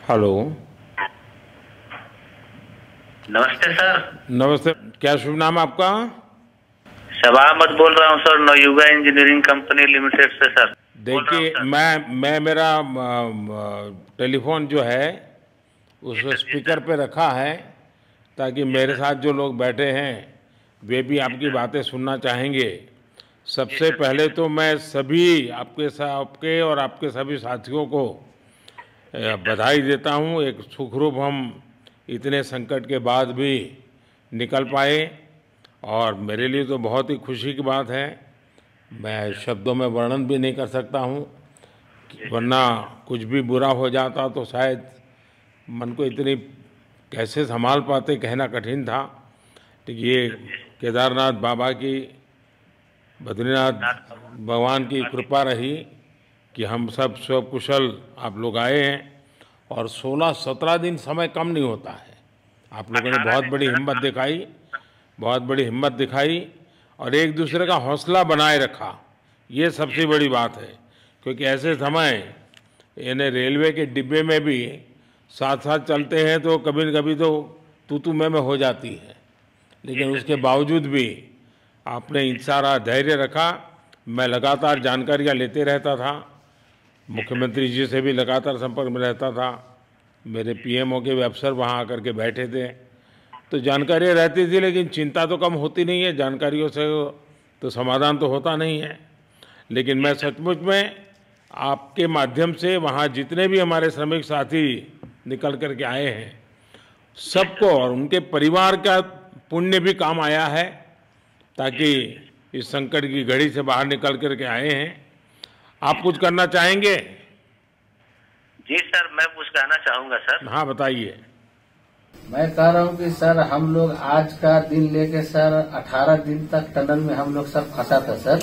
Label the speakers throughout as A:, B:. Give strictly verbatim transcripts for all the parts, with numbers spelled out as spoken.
A: Hello.
B: नमस्ते sir.
A: नमस्ते, क्या शुभ नाम आपका?
B: शबा अहमद बोल रहा हूँ sir, Navayuga engineering company limited से सर।
A: देखिए, मैं मैं मेरा टेलीफोन जो है उस स्पीकर पे रखा है ताकि मेरे साथ जो लोग बैठे हैं वे भी आपकी बातें सुनना चाहेंगे। सबसे पहले तो मैं सभी आपके आपके और आपके सभी साथियों को बधाई देता हूँ। एक सुखरूप हम इतने संकट के बाद भी निकल पाए और मेरे लिए तो बहुत ही खुशी की बात है। मैं शब्दों में वर्णन भी नहीं कर सकता हूँ, वरना कुछ भी बुरा हो जाता तो शायद मन को इतनी कैसे संभाल पाते कहना कठिन था। तो ये केदारनाथ बाबा की, बद्रीनाथ भगवान की कृपा रही कि हम सब स्वकुशल आप लोग आए हैं और सोलह सत्रह दिन समय कम नहीं होता है। आप लोगों ने बहुत बड़ी हिम्मत दिखाई, बहुत बड़ी हिम्मत दिखाई और एक दूसरे का हौसला बनाए रखा। ये सबसे बड़ी बात है, क्योंकि ऐसे समय यानी रेलवे के डिब्बे में भी साथ साथ चलते हैं तो कभी न कभी तो तू तू मैं में हो जाती है, लेकिन उसके बावजूद भी आपने सारा धैर्य रखा। मैं लगातार जानकारियाँ लेते रहता था, मुख्यमंत्री जी से भी लगातार संपर्क में रहता था, मेरे पीएमओ के अफसर वहाँ आकर के बैठे थे तो जानकारियाँ रहती थी, लेकिन चिंता तो कम होती नहीं है। जानकारियों से तो समाधान तो होता नहीं है। लेकिन मैं सचमुच में आपके माध्यम से वहाँ जितने भी हमारे श्रमिक साथी निकल कर के आए हैं सबको और उनके परिवार का पुण्य भी काम आया है, ताकि इस संकट की घड़ी से बाहर निकल कर के आए हैं। आप कुछ करना चाहेंगे?
B: जी सर, मैं कुछ कहना चाहूँगा सर।
A: हाँ बताइए।
C: मैं कह रहा हूँ कि सर हम लोग आज का दिन लेके सर अठारह दिन तक टनल में हम लोग सब फंसा था सर,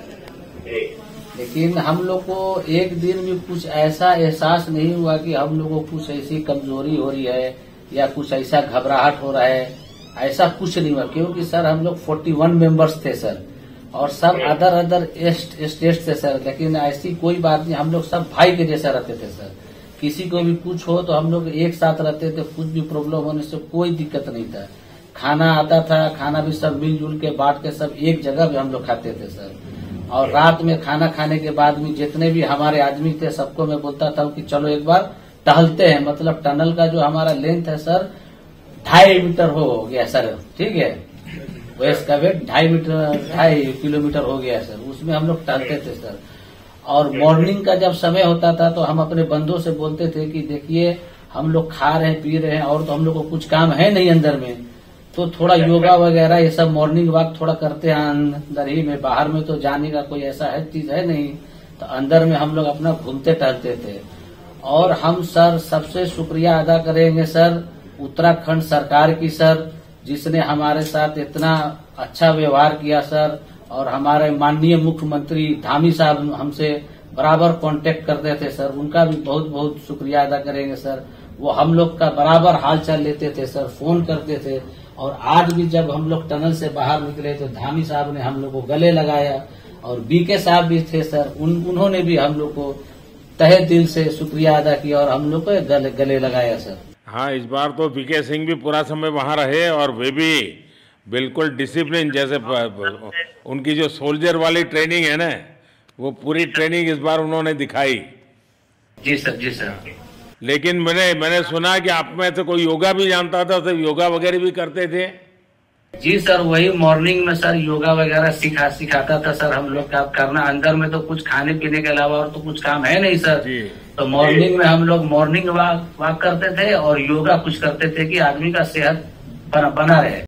C: लेकिन हम लोग को एक दिन भी कुछ ऐसा एहसास नहीं हुआ कि हम लोगों को कुछ ऐसी कमजोरी हो रही है या कुछ ऐसा घबराहट हो रहा है। ऐसा कुछ नहीं हुआ, क्योंकि सर हम लोग इकतालीस मेंबर्स थे सर और सब अदर अदर स्टेट थे सर, लेकिन ऐसी कोई बात नहीं। हम लोग सब भाई के जैसा रहते थे सर। किसी को भी कुछ हो तो हम लोग एक साथ रहते थे, कुछ भी प्रॉब्लम होने से कोई दिक्कत नहीं था। खाना आता था, खाना भी सब मिलजुल के बांट के सब एक जगह भी हम लोग खाते थे सर। और रात में खाना खाने के बाद भी जितने भी हमारे आदमी थे सबको मैं बोलता था कि चलो एक बार टहलते हैं। मतलब टनल का जो हमारा लेंथ है सर ढाई मीटर हो गया सर, ठीक है, वेस्ट का वेट ढाई मीटर ढाई किलोमीटर हो गया सर। उसमें हम लोग टहलते थे सर। और मॉर्निंग का जब समय होता था तो हम अपने बंदों से बोलते थे कि देखिए हम लोग खा रहे हैं पी रहे हैं और तो हम लोग को कुछ काम है नहीं अंदर में, तो थोड़ा योगा वगैरह ये सब मॉर्निंग वॉक थोड़ा करते हैं अंदर ही में। बाहर में तो जाने का कोई ऐसा है चीज है नहीं, तो अंदर में हम लोग अपना घूमते टहलते थे। और हम सर सबसे शुक्रिया अदा करेंगे सर उत्तराखंड सरकार की सर, जिसने हमारे साथ इतना अच्छा व्यवहार किया सर। और हमारे माननीय मुख्यमंत्री धामी साहब हमसे बराबर कांटेक्ट करते थे सर, उनका भी बहुत बहुत शुक्रिया अदा करेंगे सर। वो हम लोग का बराबर हाल चाल लेते थे सर, फोन करते थे। और आज भी जब हम लोग टनल से बाहर निकले तो धामी साहब ने हम लोग को गले लगाया और बीके साहब भी थे सर, उन, उन्होंने भी हम लोग को तहे दिल से शुक्रिया अदा किया और हम लोग को गले, गले लगाया सर।
A: हाँ, इस बार तो बीके सिंह भी पूरा समय वहाँ रहे और वे भी बिल्कुल डिसिप्लिन, जैसे उनकी जो सोल्जर वाली ट्रेनिंग है ना, वो पूरी ट्रेनिंग इस बार उन्होंने दिखाई।
B: जी सर, जी सर।
A: लेकिन मैंने मैंने सुना कि आप में तो कोई योगा भी जानता था, तो योगा वगैरह भी करते थे?
C: जी सर, वही मॉर्निंग में सर योगा वगैरह सिखा सिखाता था सर हम लोग का करना। अंदर में तो कुछ खाने पीने के अलावा और तो कुछ काम है नहीं सर जी। तो मॉर्निंग में हम लोग मॉर्निंग वॉक वॉक करते थे और योगा कुछ करते थे कि आदमी का सेहत बना, बना रहे।